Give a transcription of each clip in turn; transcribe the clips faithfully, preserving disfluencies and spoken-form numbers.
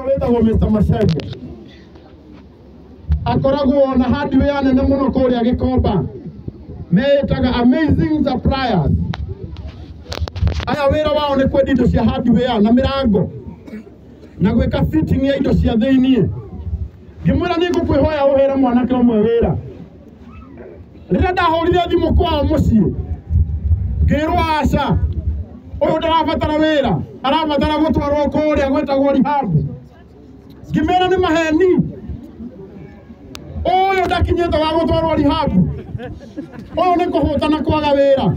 wetagwo Mister Macharia akoragwo na hardware nene muno kuria Gikomba metaga Amazing Suppliers. Aya wira wao ni kwendia indo cia hardware na mirango na gwika fitting ya indo cia thiini. Ngimwira ni ngukwihoya uhera mwanake omwe wira. Rĩrĩa ndahũrire thimũ kwao mũciĩ ngĩrwo aca ũyũ ndarabatara wĩra arabatara gũtwarwo kũrĩa gwĩtagwo rehab. Ngĩmera nĩ maheni ũyũ ndakinyĩte wa gũtwarwo rehab ũyũ nĩ kũhũtana kwaga wĩra.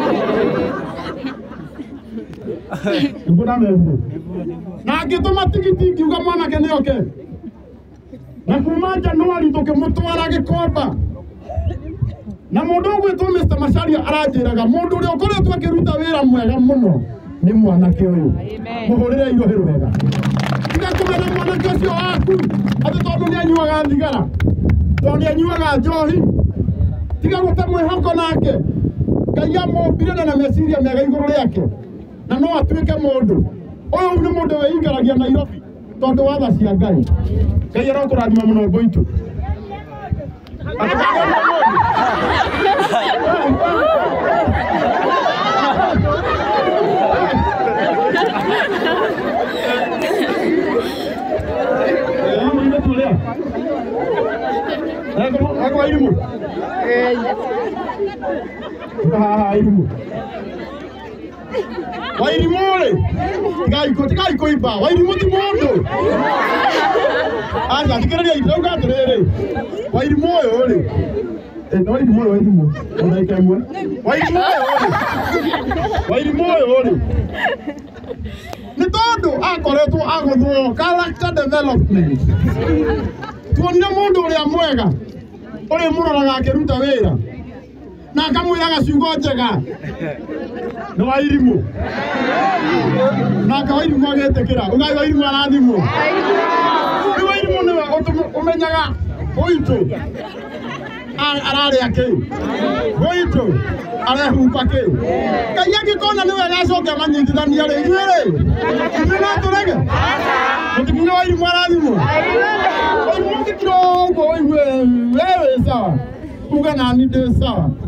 Na ngĩtũma tigiti ngiuga mwanake nĩoke na kuma Januari tũkĩmũtwara Gikomba. Na mundu gwitwo Mister Macharia aranjiraga mundu uri ukoretwo akiruta wira mwega muno ni mwanake uyu. Muhurire irohero wega. Tiga kumena mwanake ucio waku ati tondu ni anyuaga thigara tondu ni anyuaga njohi. Tiga gute mwihoko nake Ngai amumbire na meciria mega iguru riake na no atuike mundu uyu ni mundu weingaragia Nairobi tondu wa tha cia Ngai. Ngai arokurathima muno ngoitu. Ako wairumu? Wairumu. Wairumu ole? Gaiko, gaiko iba. Wairumu ti mondo. Asa, dikira dia iba gato rere. Wairumu ole? Eh, no wairumu ole, wairumu. Ona ikamwe. Wairumu ole. Wairumu ole. Ni todo akoretwo agothwo character development. Tuonire mundu uria mwega uri muroraga akiruta wira na akamwiraga ciugo njega ni wairimu na akawairimu agetekera ugai wairimu arathimwo ni wairimu niwe umenyaga goitu arari ake goitu arehumba ke Ngai agikona niwe agacoka manyitithania ri inyuĩ ri no turege mutikire wairimu arathimwo kidogo wewe sawa uga nani ndio sawa